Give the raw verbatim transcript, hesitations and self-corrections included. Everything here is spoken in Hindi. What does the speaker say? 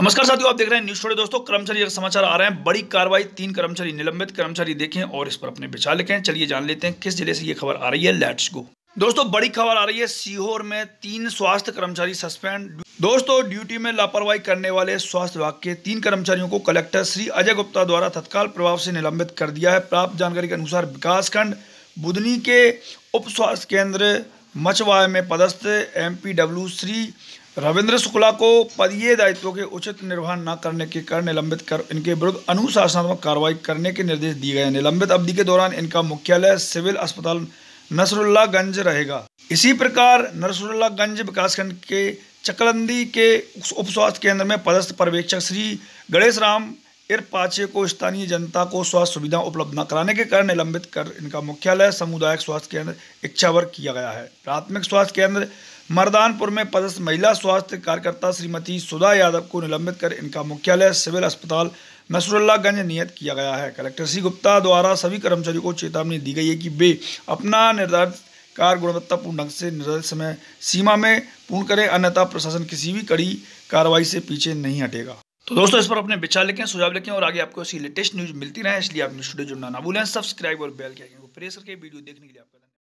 नमस्कार साथियों, आप देख रहे हैं न्यूज़ टुडे। दोस्तों, कर्मचारी का समाचार आ रहे हैं। बड़ी कार्रवाई, तीन कर्मचारी निलंबित। कर्मचारी देखें और इस पर अपने विचार लिखें। चलिए जान लेते हैं किस जिले से ये खबर आ रही है। Let's go. दोस्तों, बड़ी खबर आ रही है। सीहोर में तीन स्वास्थ्य कर्मचारी सस्पेंड। दोस्तों, ड्यूटी में लापरवाही करने वाले स्वास्थ्य विभाग के तीन कर्मचारियों को कलेक्टर श्री अजय गुप्ता द्वारा तत्काल प्रभाव से निलंबित कर दिया है। प्राप्त जानकारी के अनुसार विकासखंड बुधनी के उप स्वास्थ्य केंद्र मचवाय में पदस्थ एमपीडब्ल्यू श्री रविंद्र शुक्ला को पदीय दायित्वों के उचित निर्वहन न करने के कारण निलंबित कर इनके विरुद्ध अनुशासनात्मक कार्रवाई करने के निर्देश दिए गए हैं। निलंबित अवधि के दौरान इनका मुख्यालय सिविल अस्पताल नसरुल्लागंज रहेगा। इसी प्रकार नसरुल्लागंज विकासखंड के चकलंदी के उप स्वास्थ्य केंद्र में पदस्थ पर्यवेक्षक श्री गणेश राम इरपाचे को स्थानीय जनता को स्वास्थ्य सुविधा उपलब्ध न कराने के कारण निलंबित कर इनका मुख्यालय सामुदायिक स्वास्थ्य केंद्र इच्छावर किया गया है। प्राथमिक स्वास्थ्य केंद्र मर्दानपुर में पदस्थ महिला स्वास्थ्य कार्यकर्ता श्रीमती सुधा यादव को निलंबित कर इनका मुख्यालय सिविल अस्पताल नसरुल्लागंज नियत किया गया है। कलेक्टर श्री गुप्ता द्वारा सभी कर्मचारियों को चेतावनी दी गई है कि वे अपना निर्धारित कार्य गुणवत्तापूर्ण ढंग से निर्धारित समय सीमा में पूर्ण करें, अन्यथा प्रशासन किसी भी कड़ी कार्रवाई से पीछे नहीं हटेगा। तो दोस्तों, इस पर अपने विचार लिखें, सुझाव लिखें और आगे आपको ऐसी लेटेस्ट न्यूज मिलती रहे, इसलिए आप न्यूज़ टुडे जुड़ना ना भूलें। सब्सक्राइब और बेल के आइकन को प्रेस करके वीडियो देखने के लिए